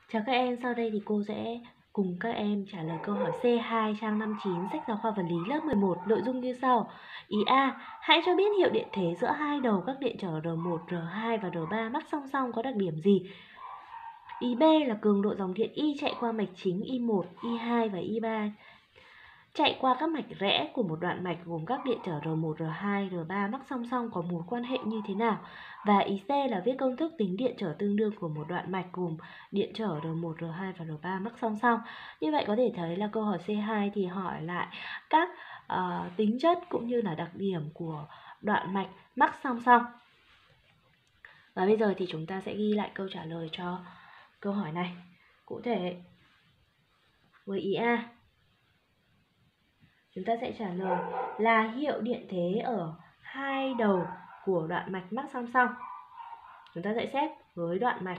Chào các em, sau đây thì cô sẽ cùng các em trả lời câu hỏi C2 trang 59 sách giáo khoa vật lý lớp 11, nội dung như sau. Ý A, hãy cho biết hiệu điện thế giữa hai đầu các điện trở R1, R2 và R3 mắc song song có đặc điểm gì? Ý B là cường độ dòng điện Y chạy qua mạch chính I1, I2 và I3 chạy qua các mạch rẽ của một đoạn mạch gồm các điện trở R1, R2, R3 mắc song song có mối quan hệ như thế nào? Và ý C là viết công thức tính điện trở tương đương của một đoạn mạch gồm điện trở R1, R2 và R3 mắc song song. Như vậy có thể thấy là câu hỏi C2 thì hỏi lại các tính chất cũng như là đặc điểm của đoạn mạch mắc song song. Và bây giờ thì chúng ta sẽ ghi lại câu trả lời cho câu hỏi này. Cụ thể, với ý A, chúng ta sẽ trả lời là hiệu điện thế ở hai đầu của đoạn mạch mắc song song. Chúng ta sẽ xét với đoạn mạch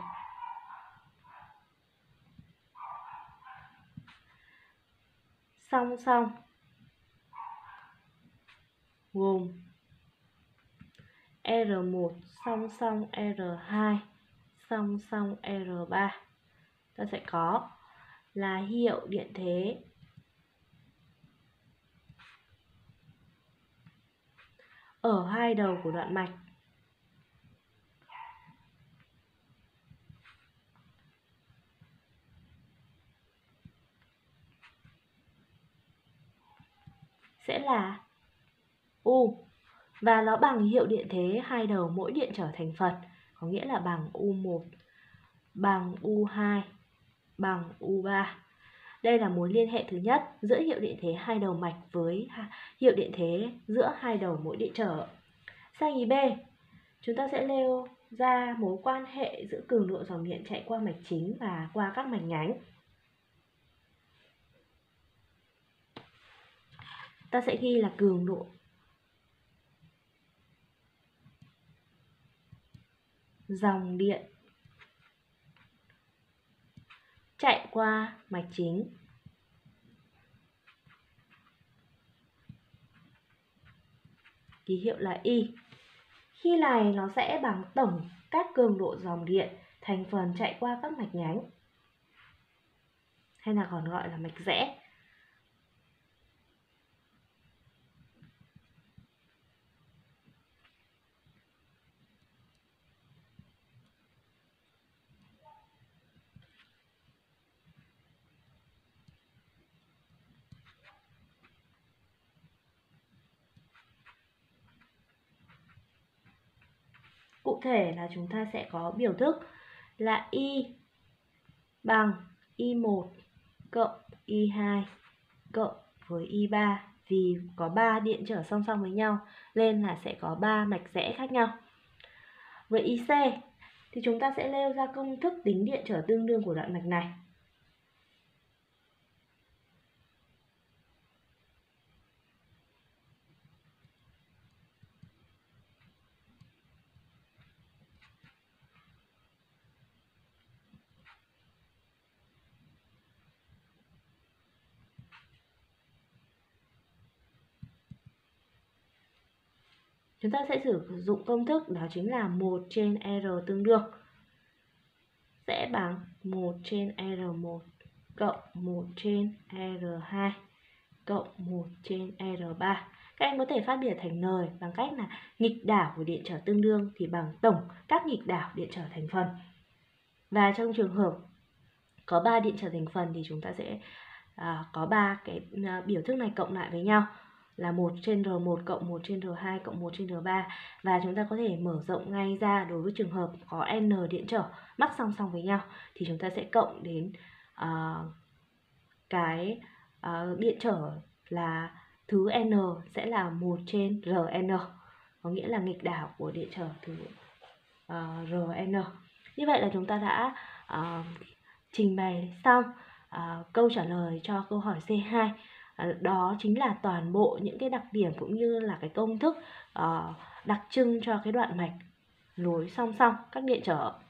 song song gồm R1 song song R2 song song R3. Ta sẽ có là hiệu điện thế ở hai đầu của đoạn mạch sẽ là U, và nó bằng hiệu điện thế hai đầu mỗi điện trở thành phần, có nghĩa là bằng U1 bằng U2 bằng U3. Đây là mối liên hệ thứ nhất giữa hiệu điện thế hai đầu mạch với hiệu điện thế giữa hai đầu mỗi điện trở. Sang ý B, chúng ta sẽ nêu ra mối quan hệ giữa cường độ dòng điện chạy qua mạch chính và qua các mạch nhánh. Ta sẽ ghi là cường độ dòng điện chạy qua mạch chính ký hiệu là Y. Khi này nó sẽ bằng tổng các cường độ dòng điện thành phần chạy qua các mạch nhánh, hay là còn gọi là mạch rẽ. Cụ thể là chúng ta sẽ có biểu thức là Y bằng I1 cộng I2 cộng với I3, vì có 3 điện trở song song với nhau nên là sẽ có 3 mạch rẽ khác nhau. Với IC thì chúng ta sẽ nêu ra công thức tính điện trở tương đương của đoạn mạch này. Chúng ta sẽ sử dụng công thức đó chính là 1 trên R tương đương sẽ bằng 1 trên R1 cộng 1 trên R2 cộng 1 trên R3. Các em có thể phát biểu thành lời bằng cách là nghịch đảo của điện trở tương đương thì bằng tổng các nghịch đảo điện trở thành phần. Và trong trường hợp có 3 điện trở thành phần thì chúng ta sẽ có 3 cái biểu thức này cộng lại với nhau là 1 trên R1 cộng 1 trên R2 cộng 1 trên R3. Và chúng ta có thể mở rộng ngay ra đối với trường hợp có N điện trở mắc song song với nhau thì chúng ta sẽ cộng đến cái điện trở là thứ N sẽ là 1 trên Rn, có nghĩa là nghịch đảo của điện trở thứ Rn. Như vậy là chúng ta đã trình bày xong câu trả lời cho câu hỏi C2. Đó chính là toàn bộ những cái đặc điểm cũng như là cái công thức đặc trưng cho cái đoạn mạch nối song song các điện trở.